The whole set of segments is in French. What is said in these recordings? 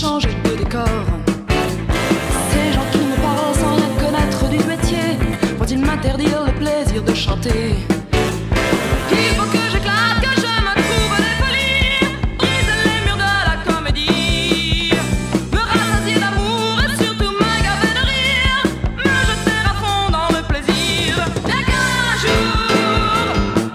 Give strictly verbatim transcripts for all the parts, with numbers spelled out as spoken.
changer de décor. Ces gens qui me parlent sans rien connaître du métier vont-ils m'interdire le plaisir de chanter? Il faut que j'éclate, que je me trouve des folies, briser les murs de la comédie, me rassasier d'amour et surtout me gaver de rire, me jeter à fond dans le plaisir. Bien qu'un jour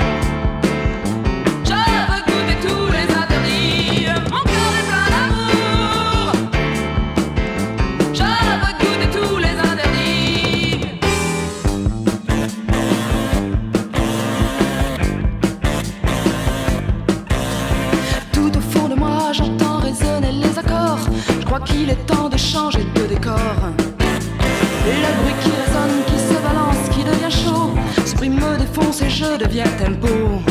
je veux goûter tous les interdits, mon cœur est plein d'amour, je veux goûter tous les interdits. Tout au fond de moi j'entends résonner les accords, je crois qu'il est temps de changer de décor. Le bruit qui résonne, qui se balance, qui devient chaud, ce bruit me défonce et je deviens tempo.